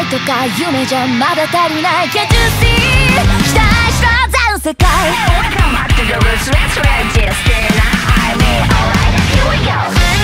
とか夢じゃまだ足りない。 Can't you see 期待しろ全世界。 Welcome back to the roots, let's register now. I mean, alright, here we go.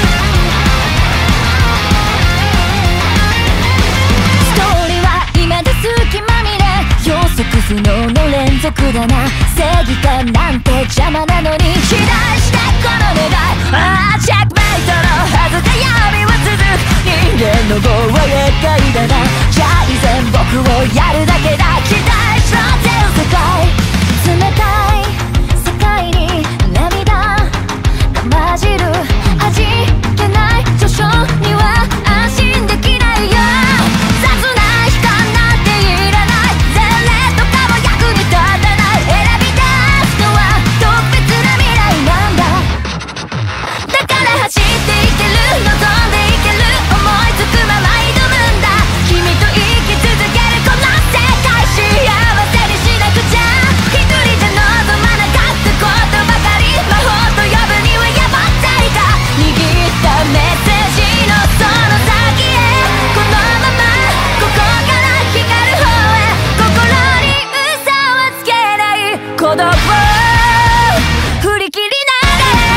ストーリーは今で隙間見れ、予測不能の連続だな。正義感なんて邪魔なのに期待してこの願い。ああチェックメイトのはずが闇は続く。人間の棒は厄介だな。じゃあ依然僕をやるだけだ。期待しろ全世界。冷たい世界に涙が混じる。味気ない序章には安心できないよ。雑な人なんていらない。前例とかも役に立たない。選び出すのは特別な未来なんだ。だから走っていける、望んでいける、思いつくまま挑むんだ。君と生き続けるこの世界、幸せにしなくちゃ。一人じゃ望まなかったことばかり、魔法と呼ぶにはやばったりか。握ったメッセージのその先へ、このままここから光る方へ。心に嘘はつけない孤独を振り切りながら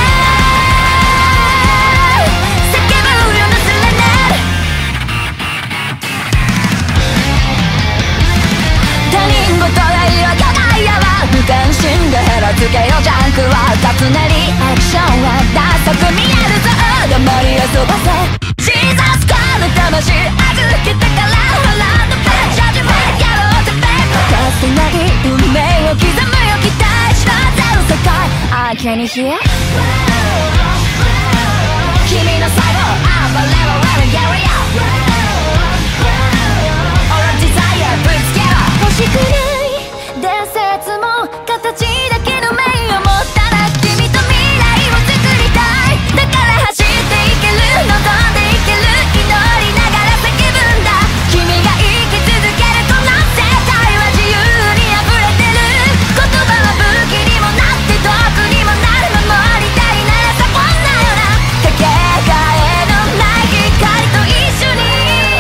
叫ぶよなすれね。他人事が色気ないやは無関心でヘラつけよ。ジャンクは雑なリアクションはダサく見えるぞ。黙り遊ばせジーザスコール魂預けたから腹のペンジャージメやろうってベッド。かつてない運命を刻むよ。期待しろ全世界。I can hear 君の最後 I'm a level one area All of desire ぶつけろ。欲しくない伝説も形だけの面を持ったら君と未来を作りたい。だから走っていける、望んでいける、祈りながら叫ぶんだ。君が生き続けるこの世界は自由に溢れてる。言葉は武器にもなって毒にもなる。守りたいならそこんなよな。かけがえのない光と一緒に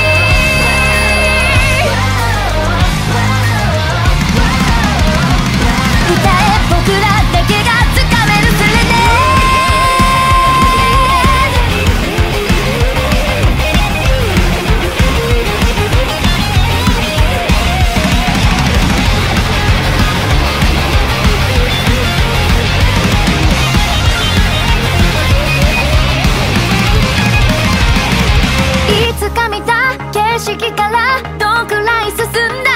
歌え僕らだけがつかめるスレで。いつか見た景色からどんくらい進んだ